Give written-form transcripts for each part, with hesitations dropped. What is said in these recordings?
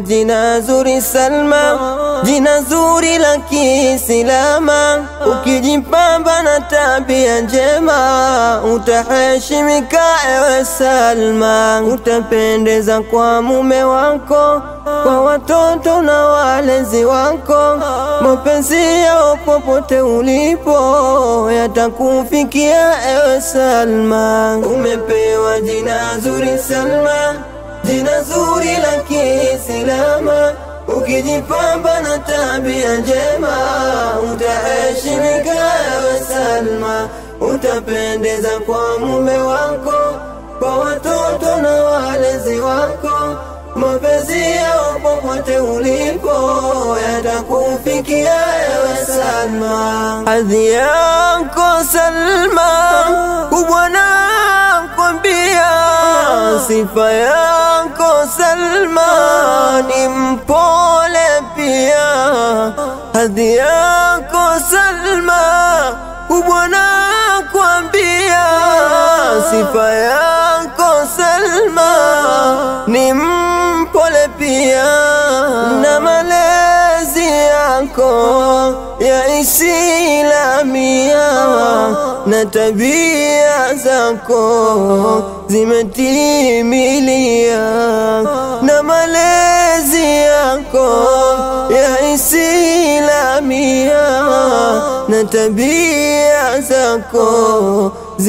jina zuri Salma, jina zuri la Kiislama. Ukijipamba na tabia njema, utaheshimika ewe Salma. Utapendeza kwa mume wako, kwa watoto na walezi wako. Mapenzi yao popote ulipo yatakufikia ewe Salma. Umepewa jina zuri Salma, jina zuri la Kiislama. Ukijipamba na tabia njema, utaheshimika ewe Salma. Utapendeza kwa mume wako, kwa watoto na walezi wako. Mapenzi yao popote ulipo yatakufikia ewe Salma. Hadhi yako Salma kubwa nakwambia, sifa yako Salma ni mpole pia. Hadhi yako Salma kubwa nakwambia, sifa yako Salma ni mpole pia. Na malezi yako ya Islamia na tabia zako zimetimilia. Na malezi yako ya Islamia na tabia zako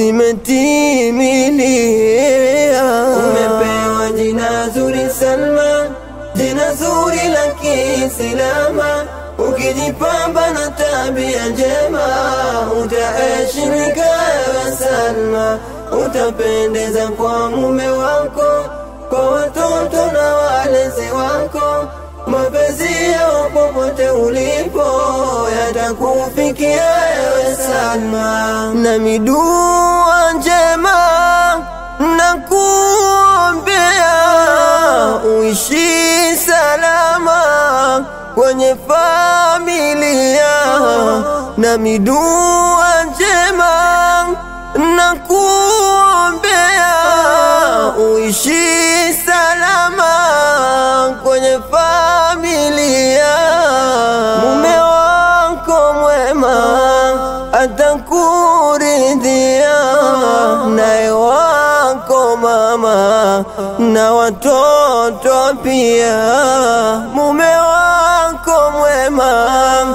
zimetimilia. Umepewa jina zuri Salma, jina zuri la Kiislama. Ukijipamba na tabia njema, utaheshimika ewe Salma. Utapendeza kwa mume wako, kwa watoto na walezi wako. Mapenzi yao popote ulipo yatakufikia ewe Salma. Na midua njema nakuombea, uishi salama kwenye familia. Na midua njema nakuombea, uishi salama kwenye familia. Mume wako mwema atakuridhia, naye wako mama na watoto pia. Mume wako mwema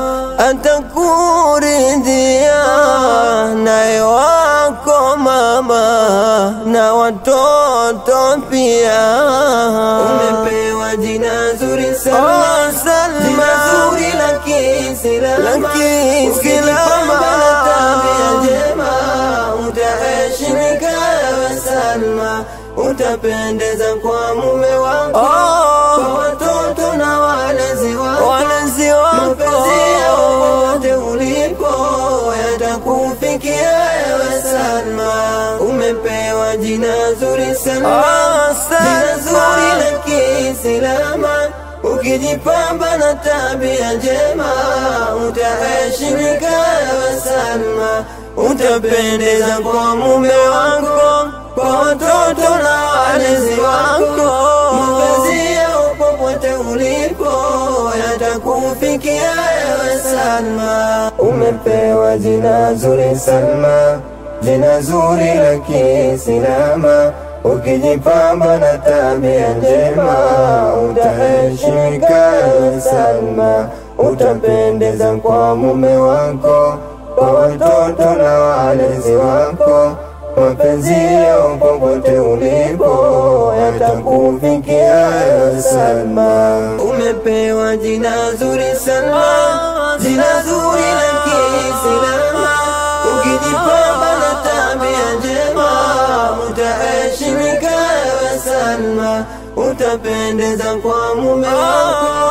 atakuridhia, naye wako mama na watoto pia. Umepewa jina zuri Salma, jina zuri la Kiislama. Ukijipamba na tabia njema, utaheshimika ewe Salma. Utapendeza kwa mume wako, kwa watoto na walezi wako. Mapenzi yao popote ulipo yatakufikia ewe Salma. Umepewa jina zuri Salma, jina zuri la Kiislama. Ukijipamba na tabia njema, utaheshimika ewe Salma. Utapendeza kwa mume wako, kwa watoto na walezi wako. Mapenzi yao popote ulipo yatakufikia ewe Salma. Umepewa jina zuri Salma, jina zuri la Kiislama. Ukijipamba na tabia njema, utaheshimika ewe Salma. Utapendeza kwa mume wako, kwa watoto na walezi wako. Mapenzi yao popote ulipo yatakufikia ewe Salma. Umepewa jina zuri Salma, jina zuri la Kiislama. Ukijipamba na tabia njema, utaheshimika ewe Salma. Utapendeza kwa mume wako,